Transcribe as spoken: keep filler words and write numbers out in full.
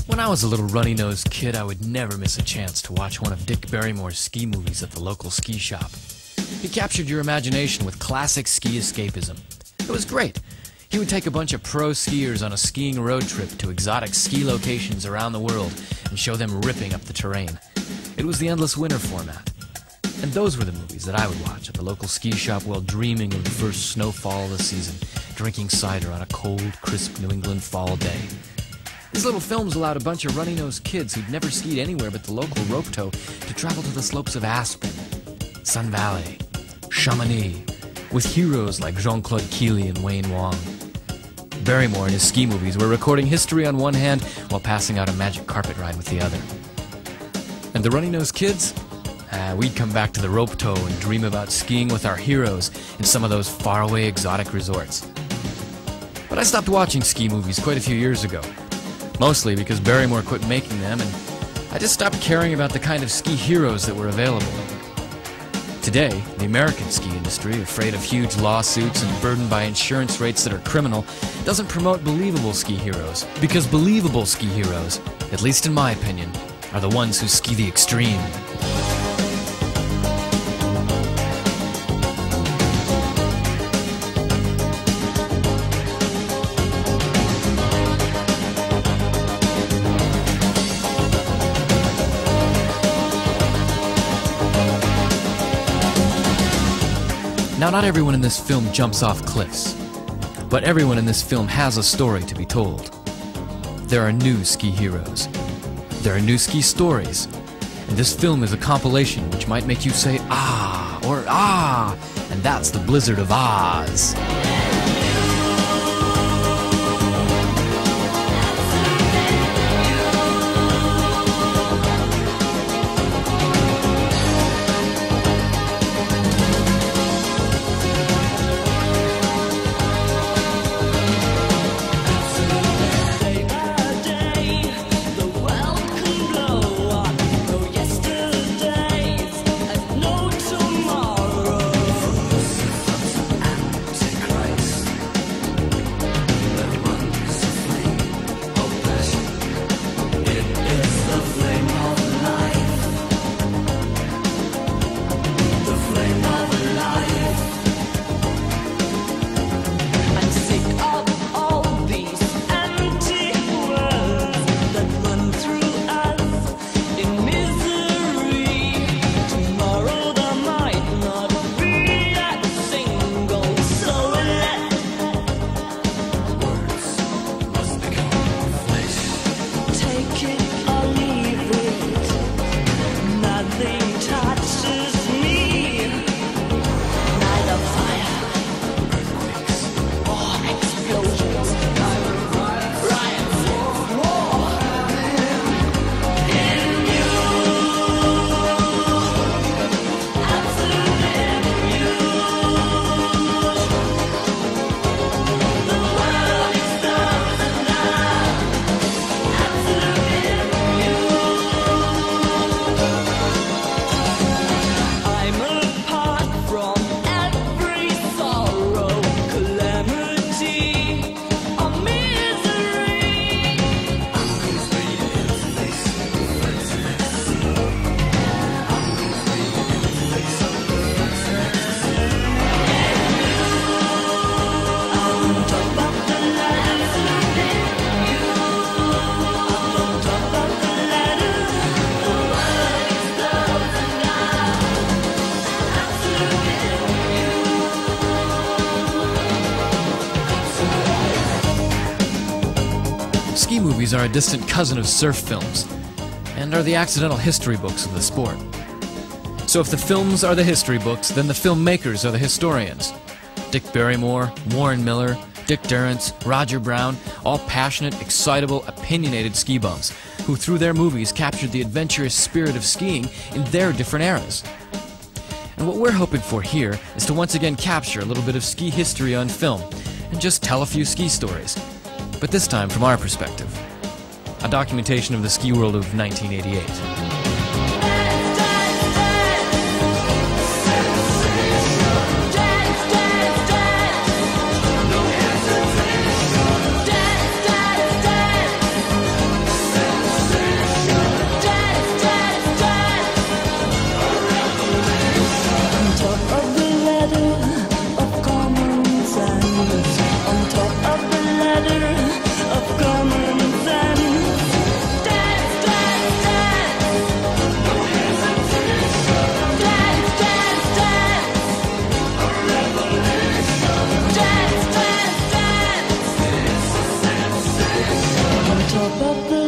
When I was a little runny-nosed kid, I would never miss a chance to watch one of Dick Barrymore's ski movies at the local ski shop. He captured your imagination with classic ski escapism. It was great. He would take a bunch of pro skiers on a skiing road trip to exotic ski locations around the world and show them ripping up the terrain. It was the endless winter format. And those were the movies that I would watch at the local ski shop while dreaming of the first snowfall of the season, drinking cider on a cold, crisp New England fall day. These little films allowed a bunch of runny-nosed kids who'd never skied anywhere but the local rope tow to travel to the slopes of Aspen, Sun Valley, Chamonix, with heroes like Jean-Claude Keely and Wayne Wong. Barrymore and his ski movies were recording history on one hand while passing out a magic carpet ride with the other. And the runny-nosed kids? Ah, we'd come back to the rope tow and dream about skiing with our heroes in some of those faraway exotic resorts. But I stopped watching ski movies quite a few years ago. Mostly because Barrymore quit making them, and I just stopped caring about the kind of ski heroes that were available. Today, the American ski industry, afraid of huge lawsuits and burdened by insurance rates that are criminal, doesn't promote believable ski heroes. Because believable ski heroes, at least in my opinion, are the ones who ski the extreme. Now, not everyone in this film jumps off cliffs, but everyone in this film has a story to be told. There are new ski heroes. There are new ski stories. And this film is a compilation which might make you say, ah, or ah, and that's the Blizzard of Oz. Ski movies are a distant cousin of surf films, and are the accidental history books of the sport. So if the films are the history books, then the filmmakers are the historians. Dick Barrymore, Warren Miller, Dick Durrance, Roger Brown, all passionate, excitable, opinionated ski bums, who through their movies captured the adventurous spirit of skiing in their different eras. And what we're hoping for here is to once again capture a little bit of ski history on film, and just tell a few ski stories. But this time from our perspective. A documentation of the ski world of nineteen eighty-eight. top of the